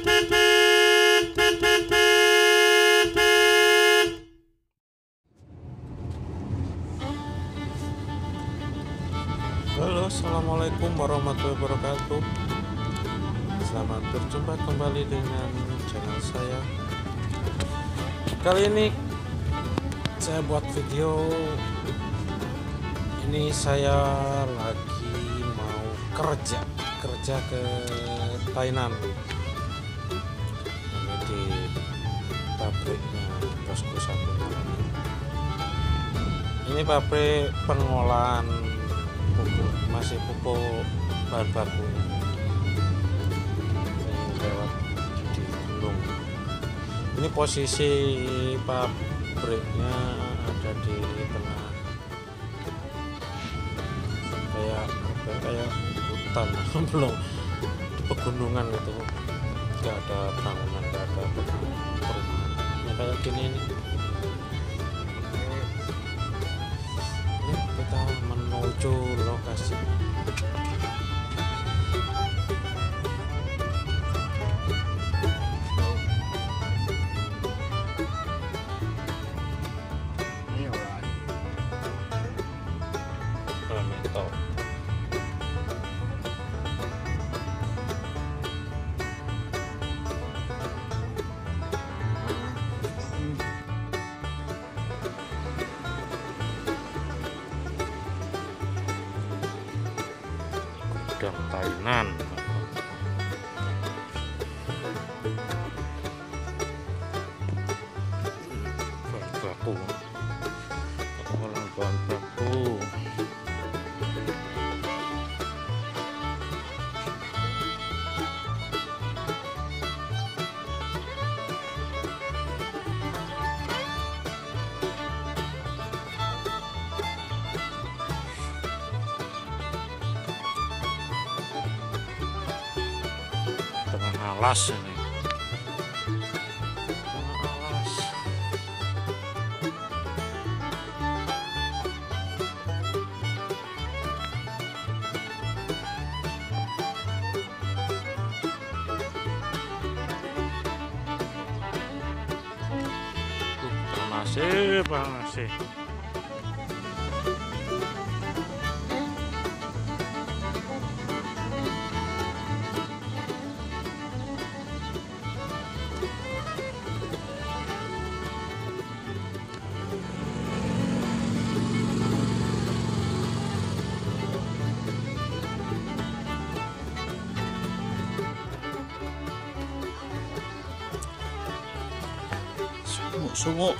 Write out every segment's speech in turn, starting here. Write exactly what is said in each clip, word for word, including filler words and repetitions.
Halo, assalamualaikum warahmatullahi wabarakatuh. Selamat berjumpa kembali dengan channel saya. Kali ini saya buat video ini, saya lagi mau kerja kerja ke Tainan. Ini di pabriknya bosku satu. Ini pabrik pengolahan pupuk, masih pupuk bahan baku lewat di gunung. Ini posisi pabriknya ada di tengah kayak kayak hutan belum di pegunungan gitu, nggak ada bangunan, nggak ada perumahan ya, kayak gini ini. Kita menuju lokasi. Planeto. Gudang Tainan. Bahan baku, pengolahan bahan baku. Tengah alas ini. Tengah alas. Uh, panas sih, panas sih. Sumuk-sumuk.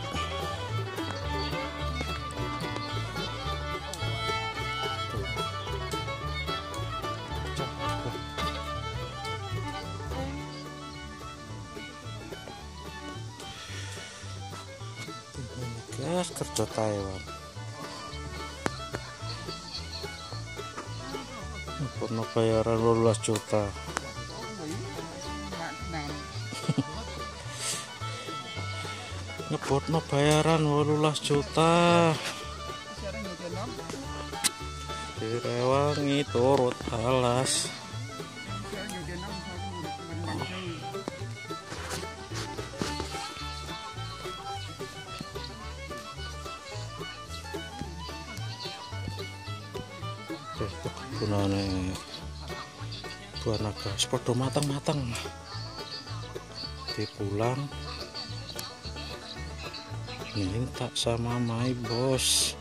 Guys, kerja Taiwan. Pernah bayaran dua belas juta. Nyebut no bayaran delapan belas juta. Direwangi turut alas. Gunane buah naga sepodo matang-matang dipulang minta sama my bos.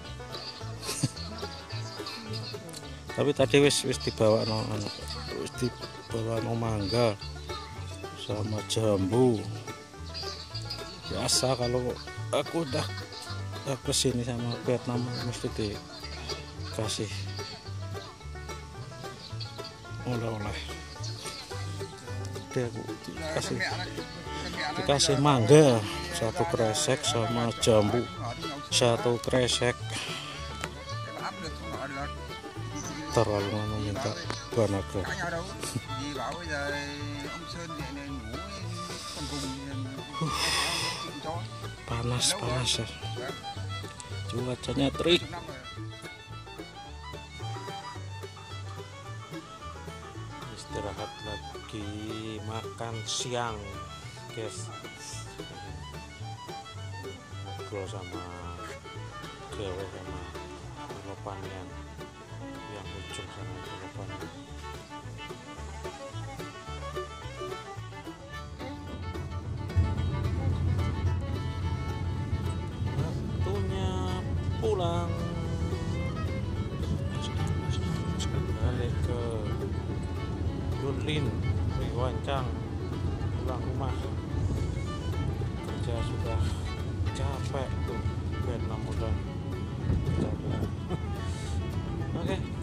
Tapi tadi wis wis dibawa no, wis dibawa no mangga sama jambu. Biasa kalau aku udah kesini sama Vietnam mesti dikasih oleh-oleh. Dia aku dikasih dikasih mangga satu kresek sama jambu satu kresek. Terlalu mau minta buah naga. Panas panas ya. Cuacanya terik. Istirahat lagi. lagi makan siang guys, ngobrol sama gawe sama Pelopan yang yang ujung sama Pelopan. Waktunya pulang balik ke Yunlin Wancang, pulang rumah. Kerja sudah capek tuh, Vietnam udah capek. Oke.